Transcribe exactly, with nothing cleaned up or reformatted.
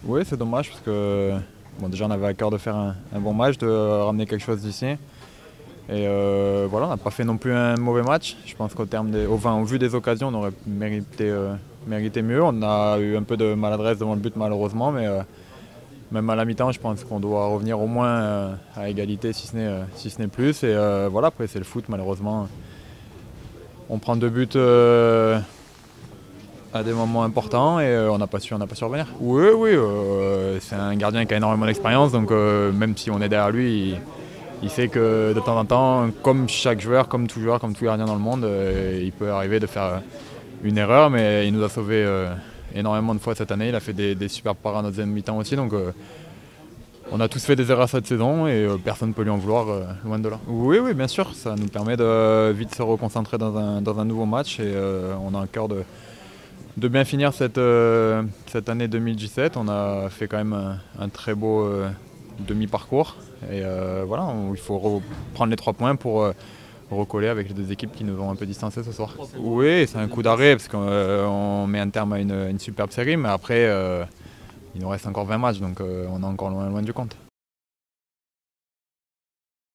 Oui, c'est dommage parce que bon, déjà on avait à cœur de faire un, un bon match, de ramener quelque chose d'ici. Et euh, voilà, on n'a pas fait non plus un mauvais match. Je pense qu'au terme des, enfin, au vu des occasions, on aurait mérité, euh, mérité mieux. On a eu un peu de maladresse devant le but malheureusement, mais euh, même à la mi-temps, je pense qu'on doit revenir au moins euh, à égalité, si ce n'est euh, si ce n'est plus. Et euh, voilà, après c'est le foot malheureusement. On prend deux buts euh, à des moments importants et euh, on n'a pas su, on n'a pas su revenir. Oui, oui, euh, c'est un gardien qui a énormément d'expérience, donc euh, même si on est derrière lui, il, il sait que de temps en temps, comme chaque joueur, comme tout joueur, comme tout gardien dans le monde, euh, il peut arriver de faire une erreur, mais il nous a sauvé euh, énormément de fois cette année. Il a fait des, des super paras à notre deuxième mi-temps aussi, donc euh, on a tous fait des erreurs cette saison et euh, personne ne peut lui en vouloir, euh, loin de là. Oui, oui, bien sûr, ça nous permet de vite se reconcentrer dans un, dans un nouveau match et euh, on a un cœur de de bien finir cette, euh, cette année deux mille dix-sept. On a fait quand même un, un très beau euh, demi-parcours. Et euh, voilà, on, il faut prendre les trois points pour euh, recoller avec les deux équipes qui nous ont un peu distancés ce soir. Oui, c'est un coup d'arrêt parce qu'on euh, met un terme à une, une superbe série, mais après, euh, il nous reste encore vingt matchs, donc euh, on est encore loin, loin du compte.